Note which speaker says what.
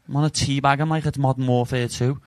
Speaker 1: I'm on a teabag him like it's Modern Warfare 2.